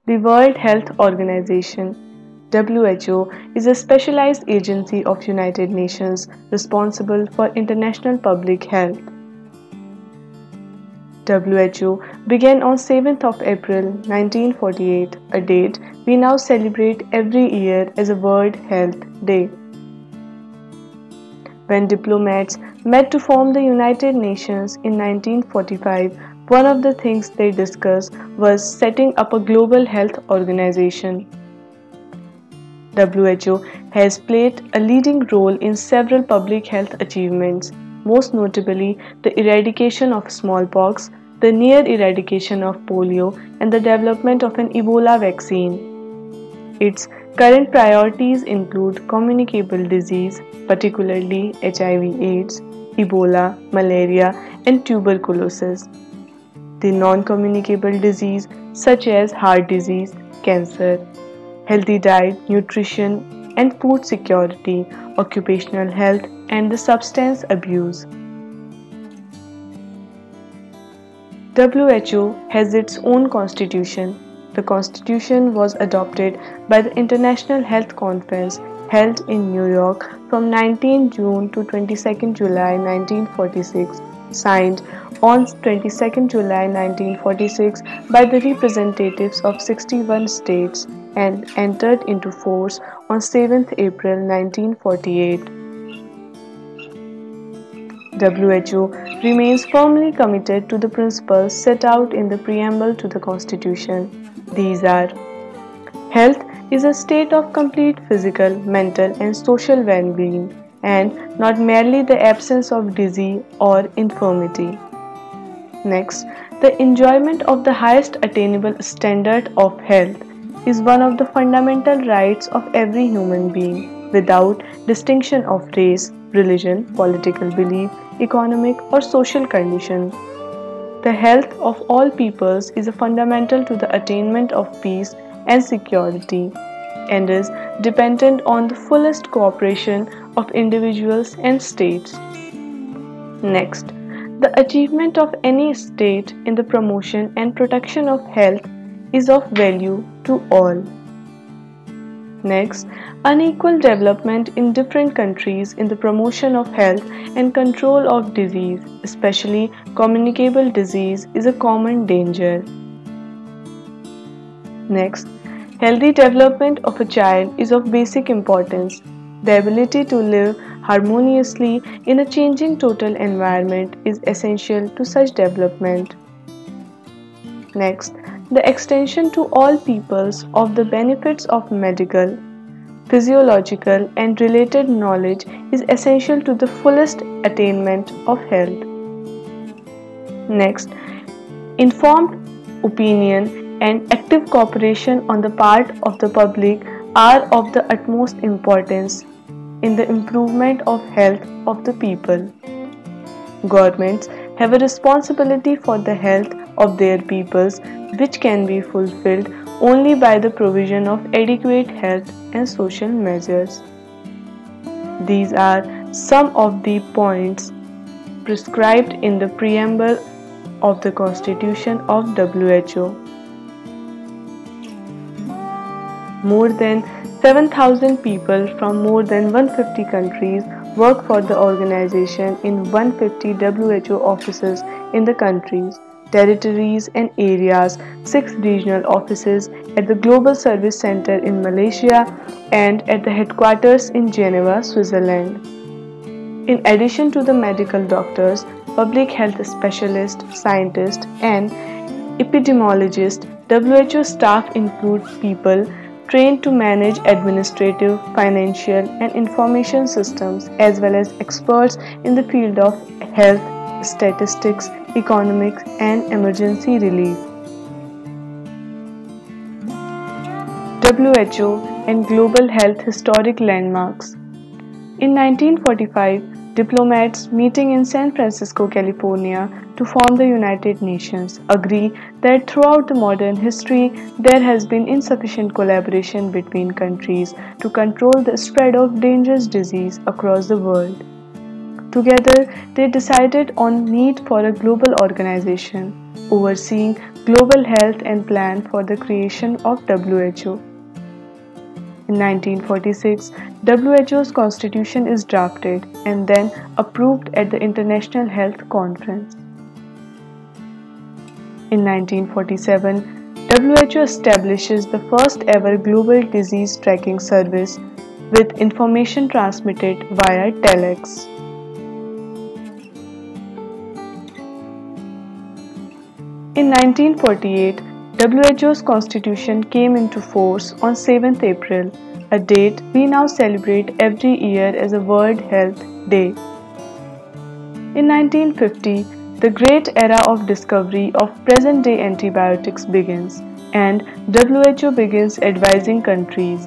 The World Health Organization (WHO) is a specialized agency of United Nations responsible for international public health. WHO began on 7th of April 1948, a date we now celebrate every year as a World Health Day. When diplomats met to form the United Nations in 1945, one of the things they discussed was setting up a global health organization. WHO has played a leading role in several public health achievements, most notably the eradication of smallpox, the near-eradication of polio, and the development of an Ebola vaccine. Its current priorities include communicable disease, particularly HIV/AIDS, Ebola, malaria, and tuberculosis. The non-communicable disease such as heart disease, cancer, healthy diet, nutrition and food security, occupational health, and the substance abuse. WHO has its own constitution. The constitution was adopted by the International Health Conference held in New York from 19 June to 22 July 1946, signed on 22 July 1946 by the representatives of 61 states and entered into force on 7th April 1948. WHO remains firmly committed to the principles set out in the preamble to the Constitution. These are: health is a state of complete physical, mental, and social well-being, and not merely the absence of disease or infirmity. Next, the enjoyment of the highest attainable standard of health is one of the fundamental rights of every human being, without distinction of race, religion, political belief, economic, or social condition. The health of all peoples is fundamental to the attainment of peace and security, and is dependent on the fullest cooperation of individuals and states. Next, the achievement of any state in the promotion and protection of health is of value to all. Next, unequal development in different countries in the promotion of health and control of disease, especially communicable disease, is a common danger. Next, healthy development of a child is of basic importance. The ability to live harmoniously in a changing total environment is essential to such development. Next, the extension to all peoples of the benefits of medical, physiological, and related knowledge is essential to the fullest attainment of health. Next, informed opinion and active cooperation on the part of the public are of the utmost importance in the improvement of health of the people. Governments have a responsibility for the health of their peoples, which can be fulfilled only by the provision of adequate health and social measures. These are some of the points prescribed in the preamble of the Constitution of WHO. More than 7,000 people from more than 150 countries work for the organization in 150 WHO offices in the countries, territories and areas, 6 regional offices at the Global Service Center in Malaysia, and at the headquarters in Geneva, Switzerland. In addition to the medical doctors, public health specialists, scientists, and epidemiologists, WHO staff include people trained to manage administrative, financial, and information systems, as well as experts in the field of health, statistics, economics, and emergency relief. WHO and Global Health Historic Landmarks. In 1945, diplomats meeting in San Francisco, California to form the United Nations agree that throughout the modern history there has been insufficient collaboration between countries to control the spread of dangerous disease across the world. Together, they decided on need for a global organization overseeing global health and plan for the creation of WHO. In 1946, WHO's constitution is drafted and then approved at the International Health Conference. In 1947, WHO establishes the first ever global disease tracking service with information transmitted via telex. In 1948, WHO's constitution came into force on 7th April, a date we now celebrate every year as a World Health Day. In 1950, the great era of discovery of present-day antibiotics begins, and WHO begins advising countries.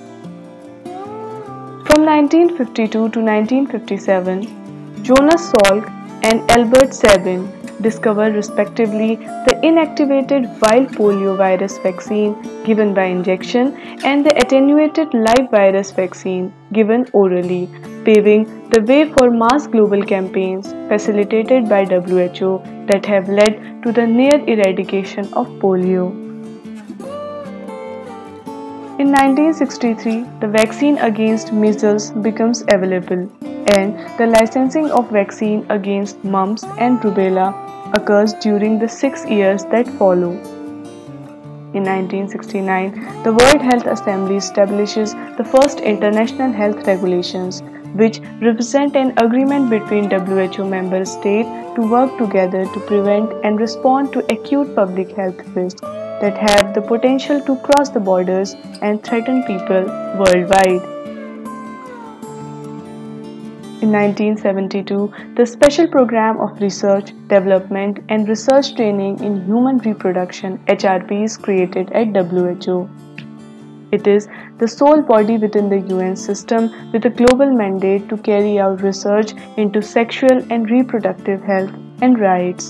From 1952 to 1957, Jonas Salk and Albert Sabin discovered respectively the inactivated wild polio virus vaccine given by injection and the attenuated live virus vaccine given orally, paving the way for mass global campaigns facilitated by WHO that have led to the near eradication of polio. In 1963, the vaccine against measles becomes available, and the licensing of vaccine against mumps and rubella occurs during the 6 years that follow. In 1969, the World Health Assembly establishes the first international health regulations, which represent an agreement between WHO member states to work together to prevent and respond to acute public health risks that have the potential to cross the borders and threaten people worldwide. In 1972, the Special Program of Research, Development and Research Training in Human Reproduction (HRP) is created at WHO. It is the sole body within the UN system with a global mandate to carry out research into sexual and reproductive health and rights.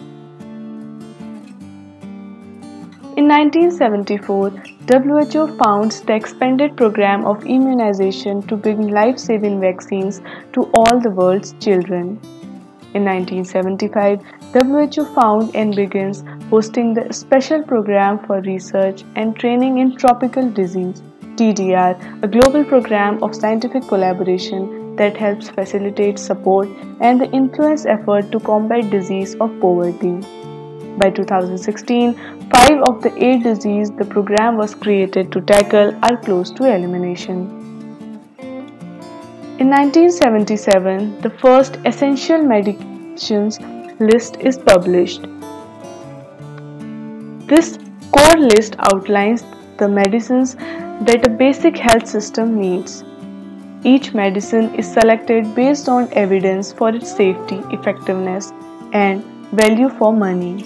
In 1974, WHO founds the expanded program of immunization to bring life-saving vaccines to all the world's children. In 1975, WHO found and begins hosting the Special Program for Research and Training in Tropical Disease (TDR), a global program of scientific collaboration that helps facilitate, support, and the influence effort to combat disease of poverty. By 2016, 5 of the 8 diseases the program was created to tackle are close to elimination. In 1977, the first essential medicines list is published. This core list outlines the medicines that a basic health system needs. Each medicine is selected based on evidence for its safety, effectiveness, and value for money.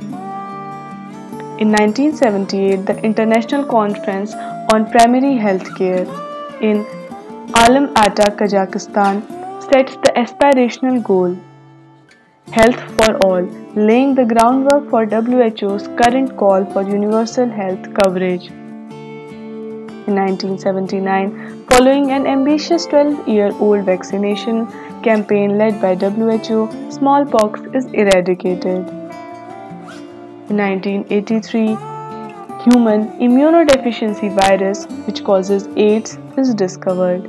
In 1978, the International Conference on Primary Healthcare in Alma-Ata, Kazakhstan sets the aspirational goal, Health for All, laying the groundwork for WHO's current call for universal health coverage. In 1979, following an ambitious 12-year-old vaccination campaign led by WHO, smallpox is eradicated. In 1983, human immunodeficiency virus, which causes AIDS, is discovered.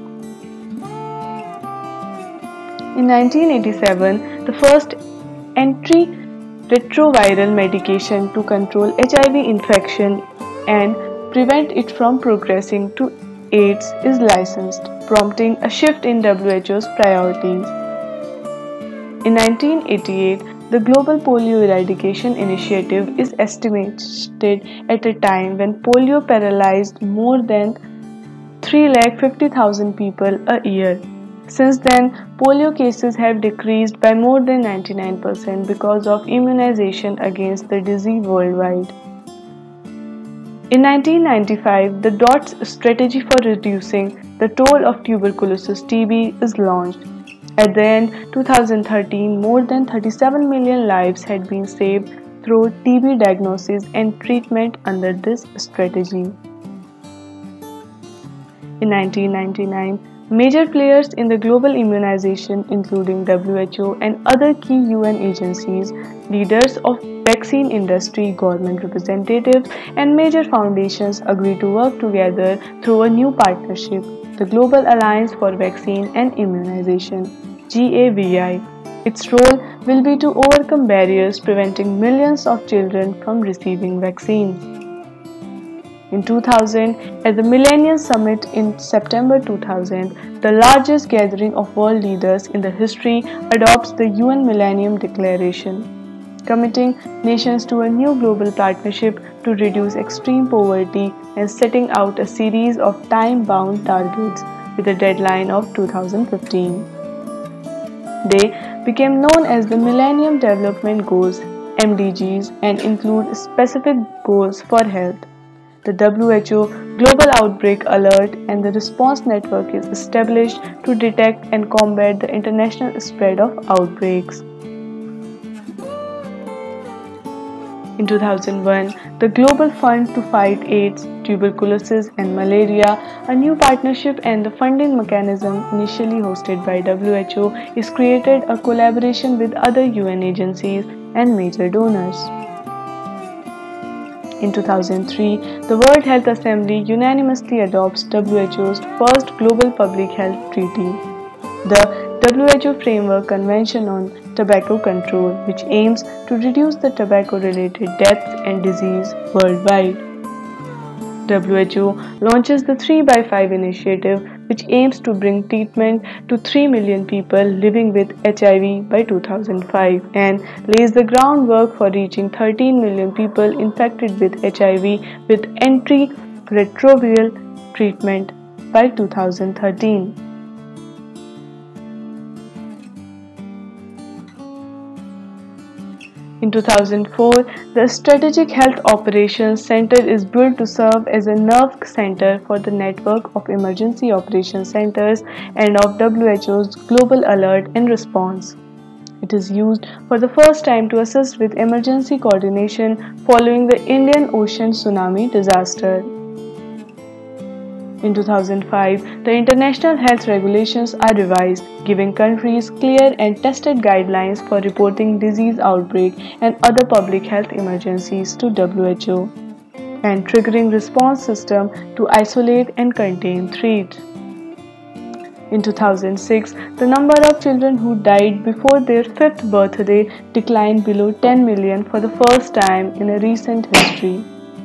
In 1987, the first antiretroviral medication to control HIV infection and prevent it from progressing to AIDS is licensed, prompting a shift in WHO's priorities. In 1988, the Global Polio Eradication Initiative is estimated at a time when polio paralyzed more than 350,000 people a year. Since then, polio cases have decreased by more than 99% because of immunization against the disease worldwide. In 1995, the DOTS strategy for reducing the toll of tuberculosis (TB) is launched. At the end 2013, more than 37 million lives had been saved through TB diagnosis and treatment under this strategy. In 1999, Major players in the global immunization, including WHO and other key UN agencies, leaders of vaccine industry, government representatives, and major foundations agreed to work together through a new partnership, the Global Alliance for Vaccine and Immunization (GAVI). Its role will be to overcome barriers preventing millions of children from receiving vaccines. In 2000, at the Millennium Summit in September 2000, the largest gathering of world leaders in the history adopts the UN Millennium Declaration, committing nations to a new global partnership to reduce extreme poverty and setting out a series of time-bound targets with a deadline of 2015. They became known as the Millennium Development Goals (MDGs) and include specific goals for health. The WHO Global Outbreak Alert and the Response Network is established to detect and combat the international spread of outbreaks. In 2001, the Global Fund to Fight AIDS, Tuberculosis and Malaria, a new partnership and the funding mechanism initially hosted by WHO, is created a collaboration with other UN agencies and major donors. In 2003, the World Health Assembly unanimously adopts WHO's first Global Public Health Treaty, the WHO Framework Convention on Tobacco Control, which aims to reduce the tobacco-related deaths and disease worldwide. WHO launches the 3x5 initiative, which aims to bring treatment to 3 million people living with HIV by 2005 and lays the groundwork for reaching 13 million people infected with HIV with antiretroviral treatment by 2013. In 2004, the Strategic Health Operations Center is built to serve as a nerve center for the network of emergency operations centers and of WHO's Global Alert and Response. It is used for the first time to assist with emergency coordination following the Indian Ocean tsunami disaster. In 2005, the international health regulations are revised, giving countries clear and tested guidelines for reporting disease outbreak and other public health emergencies to WHO, and triggering response system to isolate and contain threats. In 2006, the number of children who died before their 5th birthday declined below 10 million for the first time in a recent history.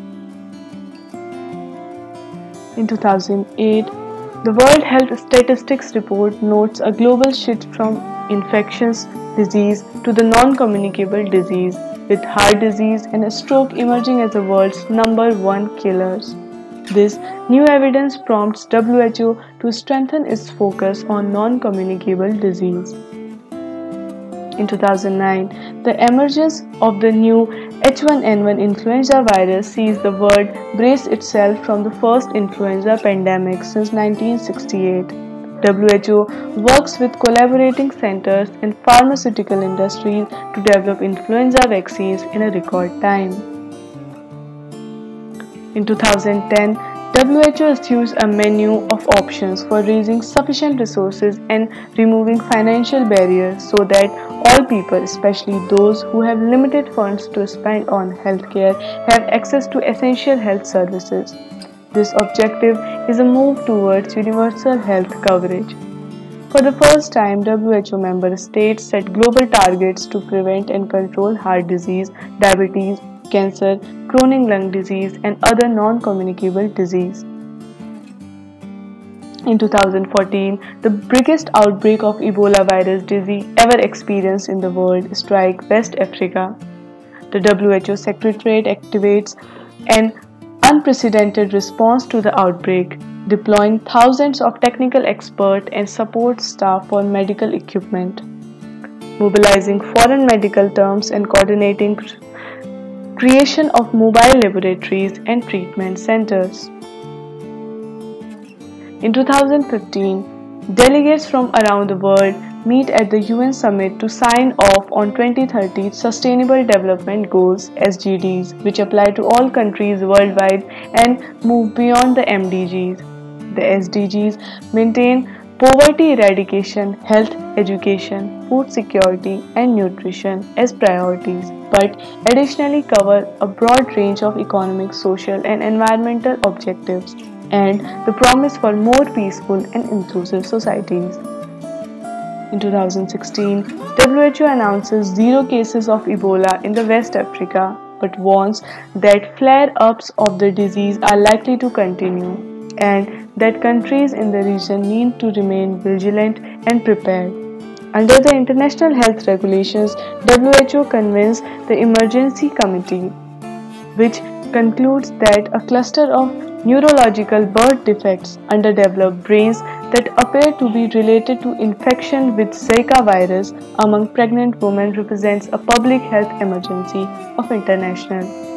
In 2008, the World Health Statistics Report notes a global shift from infectious disease to the non-communicable disease, with heart disease and stroke emerging as the world's #1 killers. This new evidence prompts WHO to strengthen its focus on non-communicable disease. In 2009, the emergence of the new H1N1 influenza virus sees the world brace itself from the first influenza pandemic since 1968. WHO works with collaborating centers and pharmaceutical industries to develop influenza vaccines in a record time. In 2010, WHO issues a menu of options for raising sufficient resources and removing financial barriers so that all people, especially those who have limited funds to spend on healthcare, have access to essential health services. This objective is a move towards universal health coverage. For the first time, WHO member states set global targets to prevent and control heart disease, diabetes, cancer, chronic lung disease, and other non-communicable disease. In 2014, the biggest outbreak of Ebola virus disease ever experienced in the world struck West Africa. The WHO Secretariat activates an unprecedented response to the outbreak, deploying thousands of technical experts and support staff for medical equipment, mobilizing foreign medical terms and coordinating creation of mobile laboratories and treatment centers. In 2015, delegates from around the world meet at the UN Summit to sign off on 2030 Sustainable Development Goals (SDGs), which apply to all countries worldwide and move beyond the MDGs. The SDGs maintain poverty eradication, health, education, food security, and nutrition as priorities, but additionally cover a broad range of economic, social, and environmental objectives and the promise for more peaceful and inclusive societies. In 2016, WHO announces zero cases of Ebola in the West Africa but warns that flare-ups of the disease are likely to continue and that countries in the region need to remain vigilant and prepared. Under the international health regulations, WHO convenes the Emergency Committee, which concludes that a cluster of neurological birth defects, underdeveloped brains that appear to be related to infection with Zika virus among pregnant women represents a public health emergency of international